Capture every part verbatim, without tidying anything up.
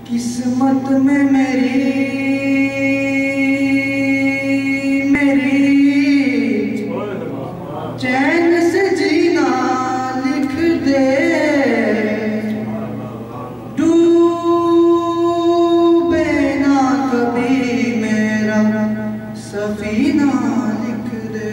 किस्मत में मेरी मेरी चैन से जीना लिख दे, डूबे ना कभी मेरा सफीना लिख दे,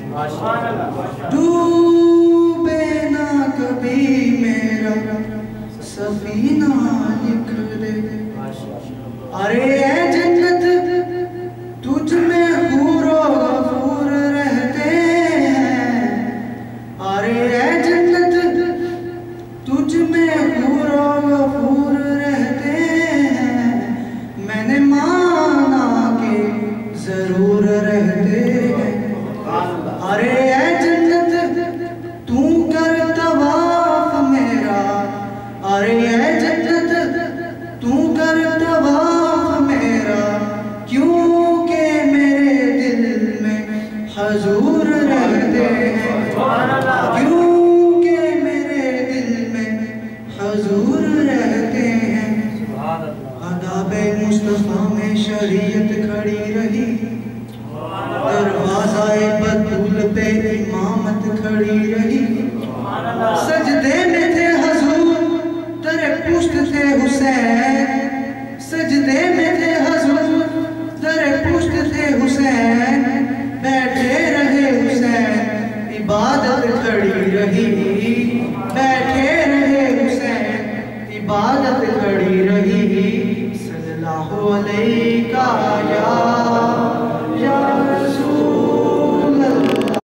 डूबे ना कभी मेरा सफीना लिख दे। अरे ए जन्नत तुझ में हूरो गफूर रहते हैं, अरे ए जन्नत तुझ में हूरो गफूर रहते हैं, मैंने माना के जरूर रहते हैं। अरे ए जन्नत तू कर तवाफ मेरा, अरे ए जन्नत तू कर तवाफ मेरा, क्योंकि मेरे दिल में हजूर रहते हैं, क्योंकि मेरे दिल में हजूर रहते हैं। अदाबे मुस्तफा में शरीयत खड़ी रही, दरवाज़ाए बतूल पे इमामत खड़ी रही, सजदे में थे हजूर दरे पुश्त थे हुसैन, सजदे में थे हजूर दरे पुश्त थे हुसैन, बैठे रहे हुसैन इबादत खड़ी रही, बैठे रहे हुसैन इबादत खड़ी रही। सल्लल्लाहु अलैका या